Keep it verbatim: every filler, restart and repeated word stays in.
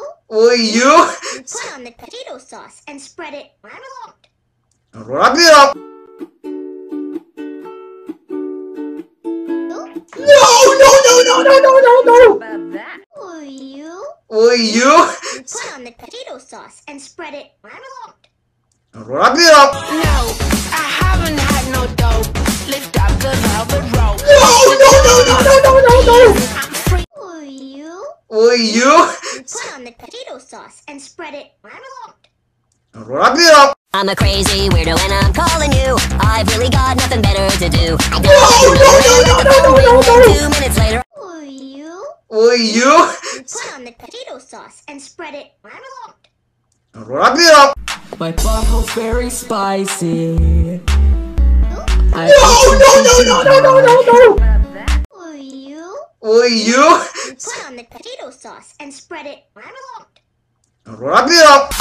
Uy, you. Put on the potato sauce and spread it around. Rápido. No, no, no, no, no, no, no, no. About that. Uy, you. Uy, you. Put on the potato sauce and spread it around. Rápido. No, I haven't had no dope. Lift up the velvet rope. No, no, no, no, no, no, no, no. I'm free. Uy, you. Uy, you. Put on the potato sauce and spread it around. Rápido. I'm a crazy weirdo and I'm calling you. I've really got nothing better to do. I No, no, no, no, no, no, no. Two minutes later. Uy, you. Uy, you. Put on the potato sauce and spread it around. Rápido. My butthole's very spicy. I No, no, no, no, no, no, no, no. About that. Uy, you. Uy, you. Put on the potato sauce and spread it around. Rápido.